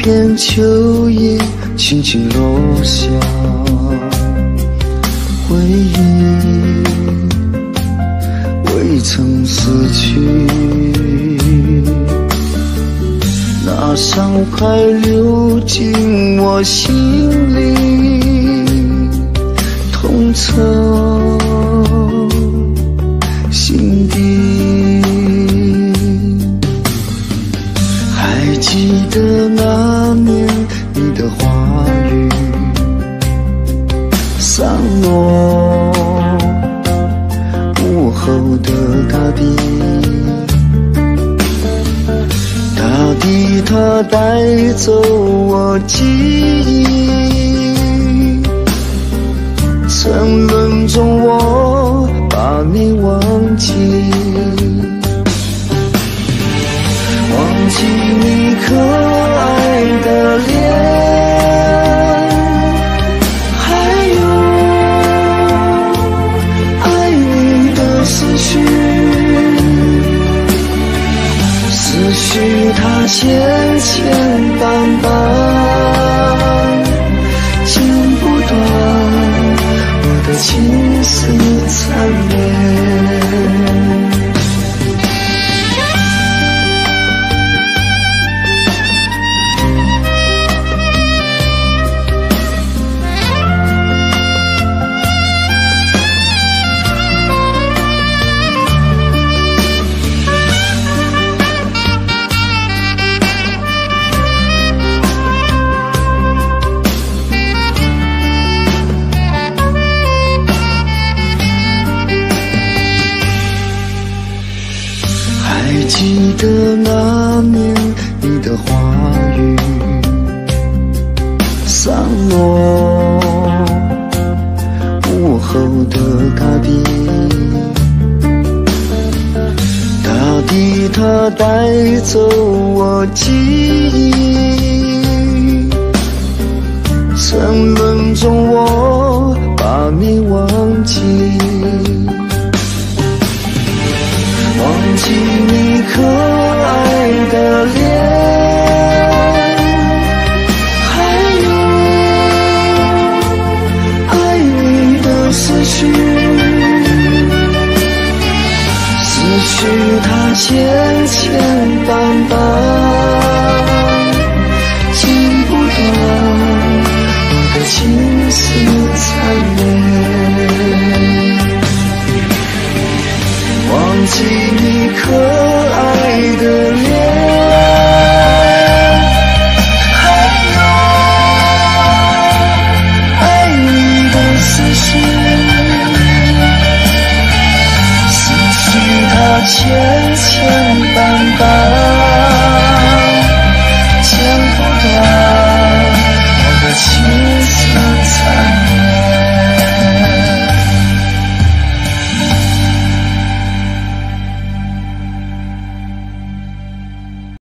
片秋叶轻轻落下，回忆未曾死去，那伤还流进我心里，痛彻心底。还记得那年你的话语，散落午后的大地，大地它带走我记忆，沉沦中我把你忘记，忘记你可爱的脸，还有爱你的思绪，思绪它千千绊绊，剪不断我的情丝缠绵。还记得那年你的话语，散落午后的大地，大地它带走我记忆，沉沦中我把你忘记，忘记你可爱的脸，还有爱你的思绪，思绪它千千绊绊，剪不断我的情丝缠绵。忘记